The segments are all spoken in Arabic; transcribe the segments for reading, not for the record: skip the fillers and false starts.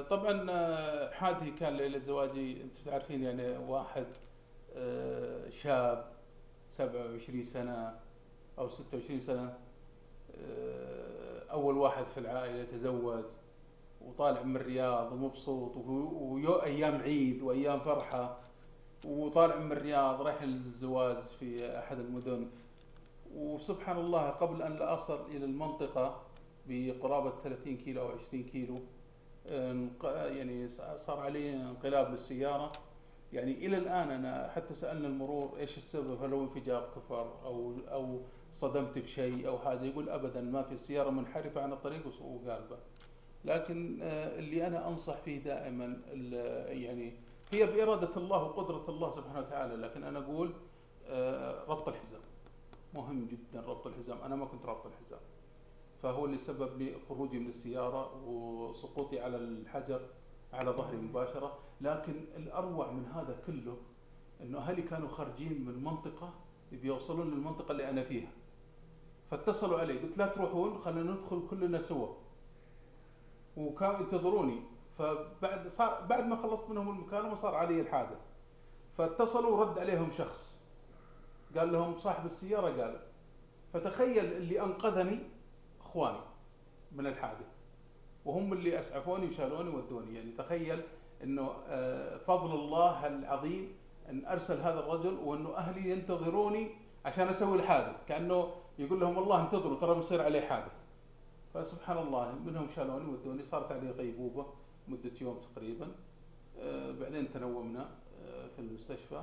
طبعا حادثي كان ليلة زواجي، انت تعرفين يعني واحد شاب 27 سنة او 26 سنة، اول واحد في العائلة يتزوج وطالع من الرياض ومبسوط، وايام عيد وايام فرحة، وطالع من الرياض رايح للزواج في احد المدن. وسبحان الله قبل ان لا اصل الى المنطقة بقرابة 30 كيلو او 20 كيلو، يعني صار علي انقلاب للسيارة. يعني إلى الآن أنا حتى سألنا المرور إيش السبب، هل هو انفجار كفر أو صدمت بشيء أو حاجة، يقول أبدا ما في، السيارة منحرفة عن الطريق وقالبة. لكن اللي أنا أنصح فيه دائما يعني هي بإرادة الله وقدرة الله سبحانه وتعالى، لكن أنا أقول ربط الحزام مهم جدا. ربط الحزام، أنا ما كنت رابط الحزام، فهو اللي سبب لي خروجي من السيارة وسقوطي على الحجر على ظهري مباشرة. لكن الأروع من هذا كله أنه أهلي كانوا خارجين من منطقة بيوصلون للمنطقة اللي أنا فيها، فاتصلوا علي، قلت لا تروحون خلينا ندخل كلنا سوا، وكانوا ينتظروني. بعد ما خلصت منهم المكالمة صار علي الحادث، فاتصلوا ورد عليهم شخص قال لهم صاحب السيارة قال. فتخيل اللي أنقذني اخواني من الحادث، وهم اللي اسعفوني وشالوني ودوني. يعني تخيل انه فضل الله العظيم ان ارسل هذا الرجل، وانه اهلي ينتظروني عشان اسوي الحادث، كانه يقول لهم والله انتظروا ترى بيصير عليه حادث. فسبحان الله منهم شالوني ودوني، صارت علي غيبوبة مدة يوم تقريبا. بعدين تنومنا في المستشفى،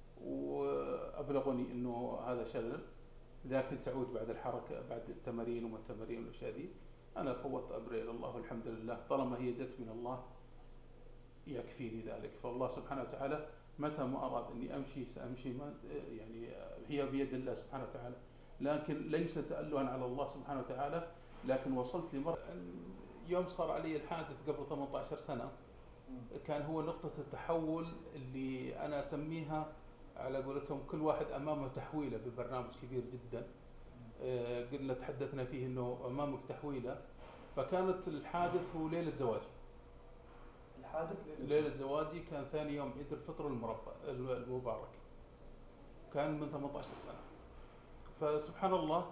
وابلغوني انه هذا شلل، لكن تعود بعد الحركة بعد التمارين وما التمارين والأشياء دي. أنا فوضت أمري إلى الله والحمد لله، طالما هي جت من الله يكفيني ذلك. فالله سبحانه وتعالى متى ما أراد أني أمشي سأمشي، ما يعني هي بيد الله سبحانه وتعالى، لكن ليس تألها على الله سبحانه وتعالى. لكن وصلت لمرة يوم صار علي الحادث قبل 18 سنة، كان هو نقطة التحول اللي أنا أسميها على قولتهم كل واحد أمامه تحويلة، في برنامج كبير جدا قلنا تحدثنا فيه أنه أمامك تحويلة. فكانت الحادث هو ليلة زواجي. الحادث ليلة زواجي كان ثاني يوم عيد الفطر المبارك، كان من 18 سنة. فسبحان الله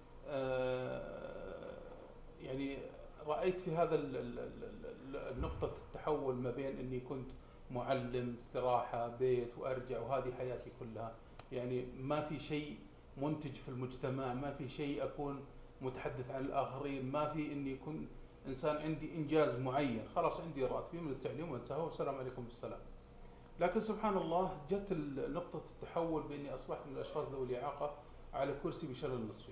يعني رأيت في هذا النقطة التحول ما بين أني كنت معلم، استراحة، بيت، وأرجع، وهذه حياتي كلها. يعني ما في شيء منتج في المجتمع، ما في شيء أكون متحدث عن الآخرين، ما في أني يكون إنسان عندي إنجاز معين، خلاص عندي راتبي من التعليم وانتهى والسلام عليكم بالسلام. لكن سبحان الله جت نقطة التحول بأني أصبحت من الأشخاص ذوي الإعاقة على كرسي بشلل نصفي.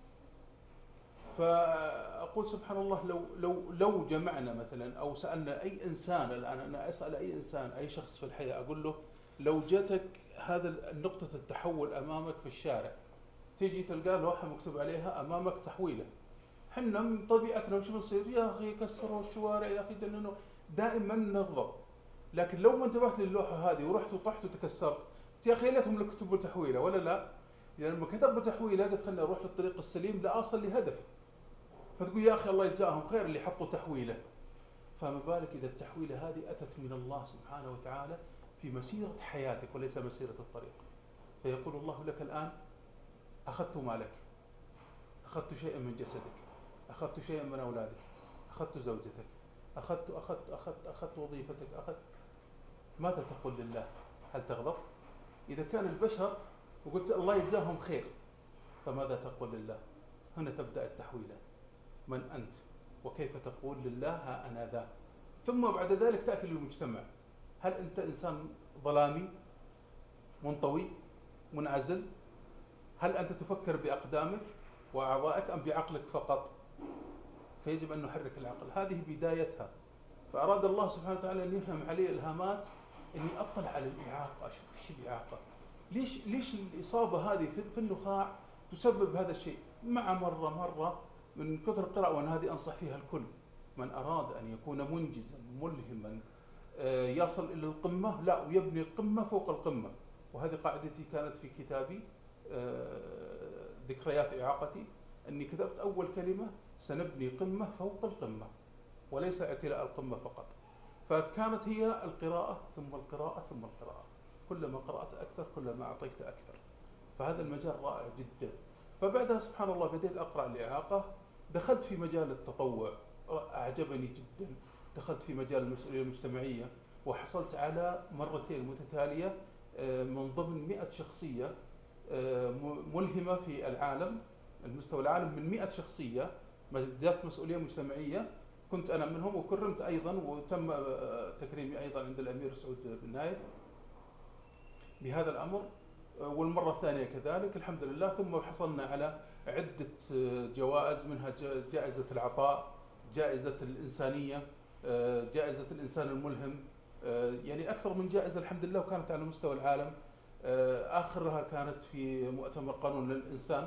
فأقول سبحان الله لو جمعنا مثلا أو سألنا أي إنسان الآن، أنا أسأل أي إنسان أي شخص في الحياة أقول له لو جاتك هذا نقطة التحول أمامك في الشارع، تيجي تلقى لوحة مكتوب عليها أمامك تحويلة، حنا من طبيعتنا وش بنصير؟ يا أخي كسروا الشوارع، يا أخي جننوا، دائما نغضب. لكن لو ما انتبهت للوحة هذه ورحت وطحت وتكسرت، يا أخي ليتهم اللي كتبوا تحويلة ولا لا؟ يعني لما كتبوا تحويلة قلت خلني أروح للطريق السليم لأصل لهدفي، فتقول يا أخي الله يجزاهم خير اللي حطوا تحويلة. فما بالك إذا التحويلة هذه أتت من الله سبحانه وتعالى في مسيرة حياتك وليس مسيرة الطريق. فيقول الله لك الآن أخذت مالك، أخذت شيئا من جسدك، أخذت شيئا من أولادك، أخذت زوجتك، أخذت وظيفتك، ماذا تقول لله؟ هل تغضب؟ إذا كان البشر وقلت الله يجزاهم خير، فماذا تقول لله؟ هنا تبدأ التحويلة. من أنت؟ وكيف تقول لله ها أنا ذا؟ ثم بعد ذلك تأتي للمجتمع، هل أنت إنسان ظلامي منطوي منعزل؟ هل أنت تفكر بأقدامك وأعضائك أم بعقلك فقط؟ فيجب أن نحرك العقل، هذه بدايتها. فأراد الله سبحانه وتعالى أن يلهم علي إلهامات أني أطلع على الإعاقة، أشوف إيش الإعاقة، ليش الإصابة هذه في النخاع تسبب هذا الشيء. مع مرة من كثر القراءة، وأنا هذه أنصح فيها الكل، من أراد أن يكون منجزا ملهما يصل إلى القمة، لا ويبني القمة فوق القمة. وهذه قاعدتي كانت في كتابي ذكريات إعاقتي، أني كتبت أول كلمة سنبني قمة فوق القمة، وليس اعتلاء القمة فقط. فكانت هي القراءة ثم القراءة ثم القراءة، كلما قرأت أكثر كلما أعطيت أكثر. فهذا المجال رائع جدا. فبعدها سبحان الله بديت أقرأ الإعاقة، دخلت في مجال التطوع، أعجبني جدا. دخلت في مجال المسؤولية المجتمعية، وحصلت على مرتين متتالية من ضمن 100 شخصية ملهمة في العالم، المستوى العالم، من 100 شخصية ذات مسؤولية مجتمعية كنت أنا منهم، وكرمت أيضا، وتم تكريمي أيضا عند الأمير سعود بن نايف بهذا الأمر، والمرة الثانية كذلك الحمد لله. ثم حصلنا على عدة جوائز، منها جائزة العطاء، جائزة الإنسانية، جائزة الإنسان الملهم، يعني أكثر من جائزة الحمد لله، وكانت على مستوى العالم. آخرها كانت في مؤتمر قانون الإنسان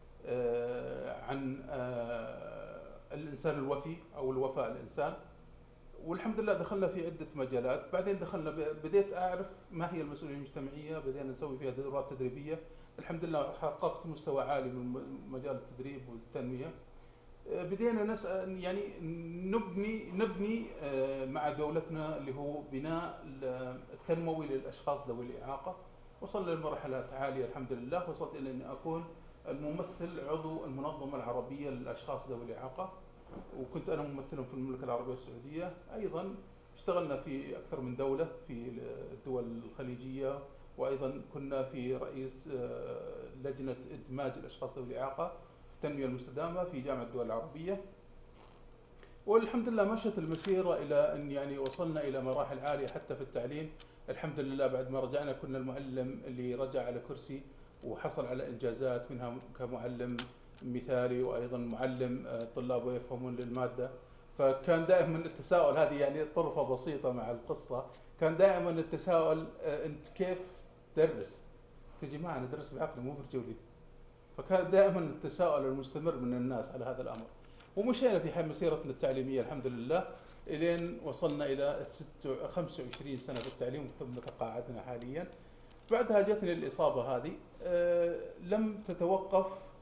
عن الإنسان الوفي أو الوفاء الإنسان. والحمد لله دخلنا في عدة مجالات. بعدين بديت أعرف ما هي المسؤولية المجتمعية، بدينا نسوي فيها دورات تدريبية. الحمد لله حققت مستوى عالي من مجال التدريب والتنمية. بدينا نسأل يعني نبني مع دولتنا اللي هو بناء التنموي للأشخاص ذوي الإعاقة. وصلنا لمرحلة عالية الحمد لله، وصلت إلى أني أكون الممثل عضو المنظمة العربية للأشخاص ذوي الإعاقة، وكنت أنا ممثلهم في المملكة العربية السعودية. أيضا اشتغلنا في أكثر من دولة في الدول الخليجية، وأيضا كنا في رئيس لجنة إدماج الأشخاص ذوي الإعاقة في التنمية المستدامة في جامعة الدول العربية. والحمد لله مشت المسيرة إلى أن يعني وصلنا إلى مراحل عالية حتى في التعليم. الحمد لله بعد ما رجعنا كنا المعلم اللي رجع على كرسي وحصل على إنجازات، منها كمعلم مثالي، وأيضا معلم طلابه يفهمون للمادة. فكان دائما التساؤل، هذه يعني طرفة بسيطة مع القصة، كان دائما التساؤل أنت كيف تدرس؟ تجي معنا ندرس بعقلي مو برجولي. فكان دائما التساؤل المستمر من الناس على هذا الأمر. ومشينا في مسيرتنا التعليمية الحمد لله إلين وصلنا إلى 25 سنة في التعليم، ثم تقاعدنا حاليا. بعدها جتني الإصابة هذه، لم تتوقف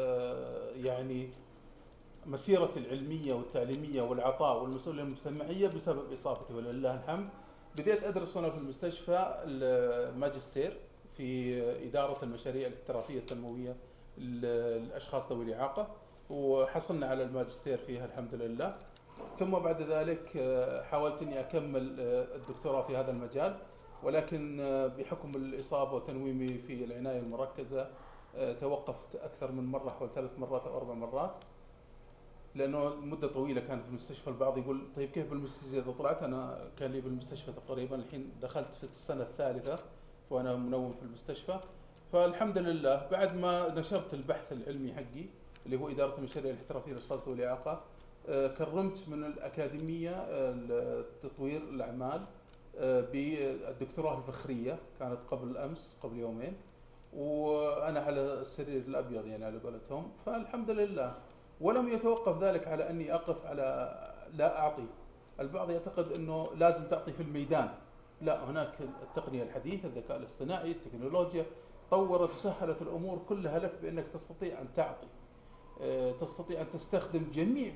يعني مسيرتي العلمية والتعليمية والعطاء والمسؤولية المجتمعية بسبب إصابتي ولله الحمد. بديت أدرس هنا في المستشفى الماجستير في إدارة المشاريع الاحترافية التنموية للأشخاص ذوي الإعاقة، وحصلنا على الماجستير فيها الحمد لله. ثم بعد ذلك حاولت أني أكمل الدكتوراه في هذا المجال، ولكن بحكم الإصابة وتنويمي في العناية المركزة توقفت أكثر من مرة، حوالي 3 مرات أو 4 مرات، لأنه مدة طويلة كانت في المستشفى. البعض يقول طيب كيف بالمستشفى إذا طلعت؟ أنا كان لي بالمستشفى تقريبا الحين دخلت في السنة الثالثة وأنا منوم في المستشفى. فالحمد لله بعد ما نشرت البحث العلمي حقي اللي هو إدارة المشاريع الاحترافية للأشخاص ذوي الإعاقة، كرمت من الأكاديمية تطوير الأعمال بالدكتوراه الفخرية، كانت قبل أمس، قبل يومين، وأنا على السرير الأبيض يعني على قولتهم. فالحمد لله. ولم يتوقف ذلك على أني أقف على لا أعطي. البعض يعتقد أنه لازم تعطي في الميدان، لا، هناك التقنية الحديثة، الذكاء الاصطناعي، التكنولوجيا طورت وسهلت الأمور كلها لك بأنك تستطيع أن تعطي، تستطيع أن تستخدم جميع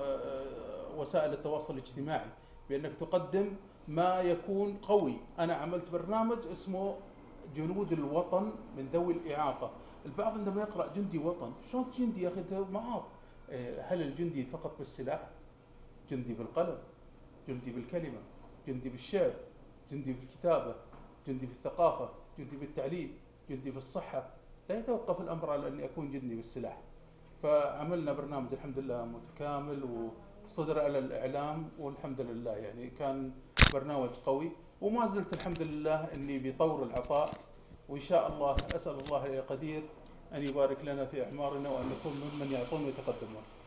وسائل التواصل الاجتماعي بأنك تقدم ما يكون قوي. أنا عملت برنامج اسمه جنود الوطن من ذوي الإعاقة. البعض عندما يقرأ جندي وطن، شلون جندي يا أخي أنت؟ معاق. هل الجندي فقط بالسلاح؟ جندي بالقلم، جندي بالكلمة، جندي بالشعر، جندي في الكتابة، جندي في الثقافة، جندي بالتعليم، جندي في الصحة. لا يتوقف الأمر على أن أكون جندي بالسلاح. فعملنا برنامج الحمد لله متكامل وصدر على الإعلام، والحمد لله يعني كان برنامج قوي. وما زلت الحمد لله أني بطور العطاء، وإن شاء الله أسأل الله القدير أن يبارك لنا في أعمارنا وأن نكون ممن يعطون ويتقدمون.